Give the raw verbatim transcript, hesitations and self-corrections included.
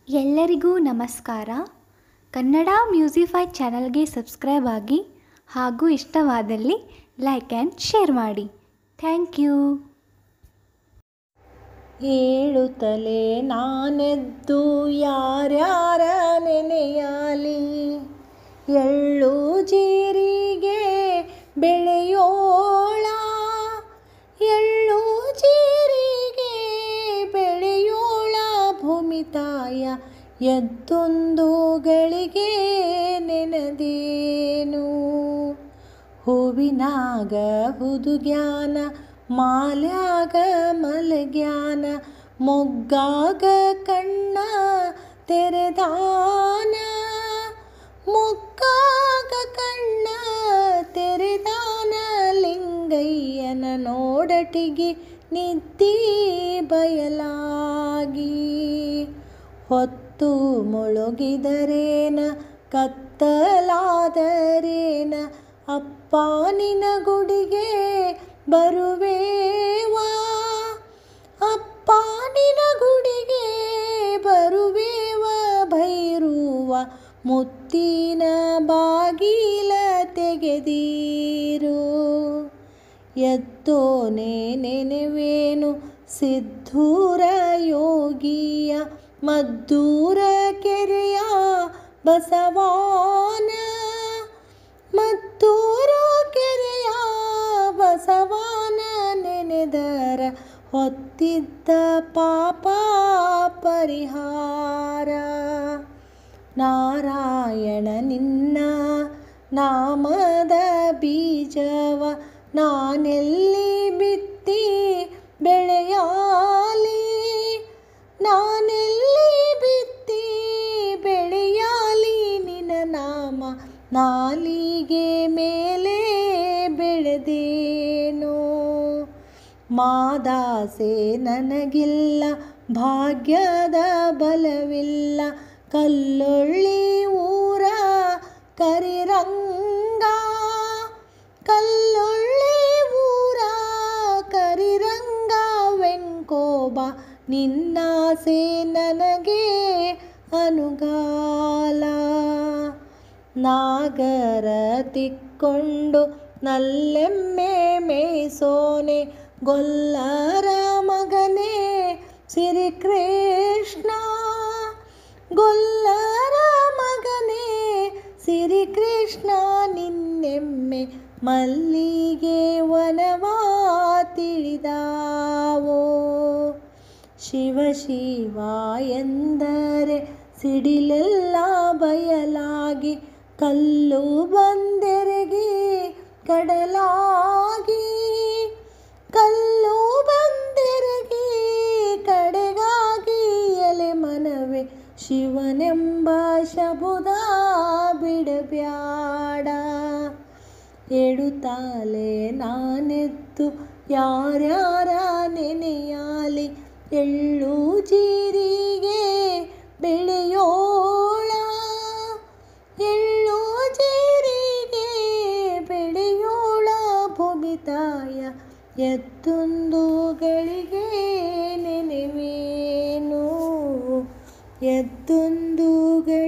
ಎಲ್ಲರಿಗೂ ನಮಸ್ಕಾರ. ಕನ್ನಡ ಮ್ಯೂಸಿಫೈ ಚಾನಲ್ಗೆ ಸಬ್ಸ್ಕ್ರೈಬ್ ಆಗಿ ಹಾಗೂ ಇಷ್ಟವಾದಲ್ಲಿ ಲೈಕ್ ಆ್ಯಂಡ್ ಶೇರ್ ಮಾಡಿ. Thank you. ಏಳುತ್ತಲೇ ನಾನೆದ್ದು ಯಾರ್ಯಾರ ನೆನೆಯಲಿ, ಎಳ್ಳು ಜೀರಿಗೆ ಬೆಳೆಯೋಳ, ಎಳ್ಳು ಜೀರಿಗೆ ಬೆಳೆಯೋಳ ಭೂಮಿ ತಾಯ ಎದ್ದೊಂದು ಗಳಿಗೆ ನೆನೆದೇನು. ಹೂವಿನಾಗ ಹುದುಗ್ಯಾನ, ಮಾಲ್ಯಾಗ ಮಲಗ್ಯಾನ, ಮೊಗ್ಗಾಗ ಕಣ್ಣ ತೆರೆದಾನ, ಮೊಗ್ಗಾಗ ಕಣ್ಣ ತೆರೆದಾನ. ಲಿಂಗಯ್ಯನ ನೋಡಟಿಗೆ ನಿದ್ದಿ ಬಯಲಾಗಿ, ಹೊತ್ತು ಮುಳುಗಿದರೇನ ಕತ್ತಲಾದರೇನ, ಅಪ್ಪ ನಿನ ಗುಡಿಗೆ ಬರುವೇವಾ, ಅಪ್ಪ ನಿನ ಗುಡಿಗೆ ಬರುವೇವ. ಭೈರುವ ಮುತ್ತಿನ ಬಾಗಿಲ ತೆಗೆದೀರು, ಎದ್ದೋನೆ ನೆನೆವೇನು ಸಿದ್ಧೂರ ಯೋಗಿಯ, ಮದ್ದೂರ ಕೆರೆಯ ಬಸವಾನ, ಮದ್ದೂರ ಕೆರೆಯ ಬಸವಾನ. ನೆನೆದರ ಹೊತ್ತಿದ್ದ ಪಾಪ ಪರಿಹಾರ. ನಾರಾಯಣ ನಿನ್ನ ನಾಮದ ಬೀಜವ ನಾನೆಲ್ಲಿ ಬಿತ್ತಿ ಬೆಳೆಯಾಲಿ, ನಾನೆಲ್ಲಿ ಬಿತ್ತಿ ಬೆಳೆಯಾಲಿ. ನಿನ್ನ ನಾಮ ನಾಲಿಗೆ ಮೇಲೆ ಬೆಳೆದೇನೋ, ಮಾದಾಸೆ ನನಗಿಲ್ಲ, ಭಾಗ್ಯದ ಬಲವಿಲ್ಲ. ಕಲ್ಲೊಳ್ಳಿ ಊರ ಕರಿರಂಗ, ಕಲ್ಲೊಳ್ಳಿ ಊರ ಕರಿರಂಗ. ವೆಂಕೋಬ ನಿನ್ನಾಸೆ ನನಗೆ ಅನುಗಾಲ, ನಾಗರ ತಿಕ್ಕೊಂಡು ನಲ್ಲೆಮ್ಮೆ ಮೇಸೋನೆ, ಗೊಲ್ಲರ ಮಗನೇ ಸಿರಿಕೃಷ್ಣ, ಗೊಲ್ಲರ ಮಗನೇ ಸಿರಿಕೃಷ್ಣ. ನಿನ್ನೆಮ್ಮೆ ಮಲ್ಲಿಗೆ ವನವಾ ತಿಳಿದಾವೋ, ಶಿವ ಶಿವ ಎಂದರೆ ಸಿಡಿಲೆಲ್ಲ ಬಯಲಾಗಿ, ಕಲ್ಲು ಬಂದೆರಗಿ ಕಡಲಾಗಿ, ಕಲ್ಲು ಬಂದೆರಗಿ ಕಡೆಗಾಗಿ. ಎಲೆ ಮನವೇ ಶಿವನೆಂಬ ಶಬುದ ಬಿಡಬ್ಯಾಡ, ಎಡುತ್ತಾಲೆ ನಾನೆದ್ದು ಯಾರ್ಯಾರ ನೆನೆಯಾಲಿ, ಎಳ್ಳು ಜೀರಿಗೆ ಬೆಳೆಯೋಳ, ಎಳ್ಳು ಜೀರಿಗೆ ಬೆಳೆಯೋಳ ಭೂಮಿ ತಾಯ ಎದ್ದೊಂದು ಗಳಿಗೆ ನೆನೆವೇನು, ಎದ್ದೊಂದು ಗಳಿಗೆ